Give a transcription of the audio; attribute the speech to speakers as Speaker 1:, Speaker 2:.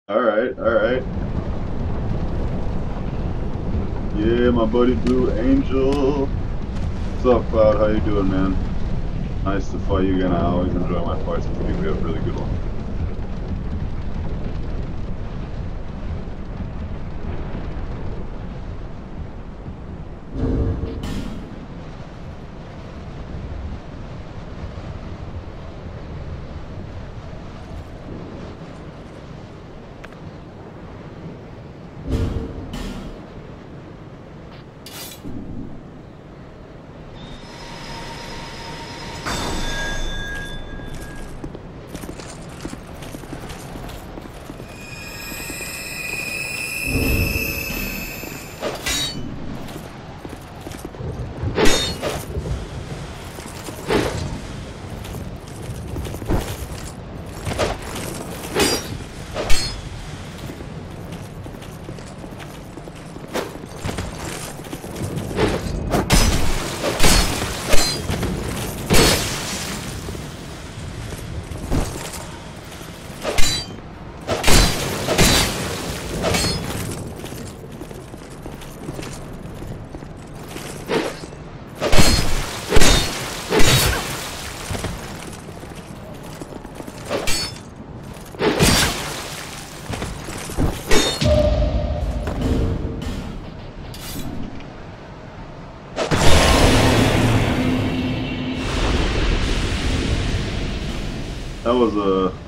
Speaker 1: Alright, alright. Yeah, my buddy Blue Angel. What's up, Cloud? How you doing, man? Nice to fight you again. I always enjoy my fights with you. We have really good ones. That was a